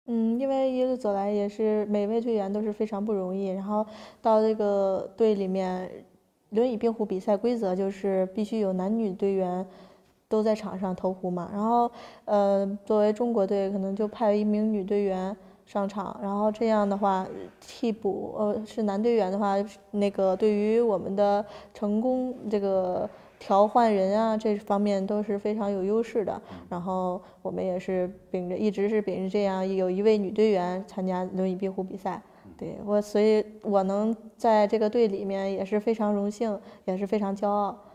因为一路走来也是每位队员都是非常不容易，然后到这个队里面，轮椅冰壶比赛规则就是必须有男女队员都在场上投壶嘛，然后作为中国队可能就派一名女队员上场，然后这样的话替补是男队员的话，那个对于我们的成功这个调换人啊这方面都是非常有优势的。然后我们也是一直是秉着这样有一位女队员参加轮椅冰壶比赛。对，所以我能在这个队里面也是非常荣幸，也是非常骄傲。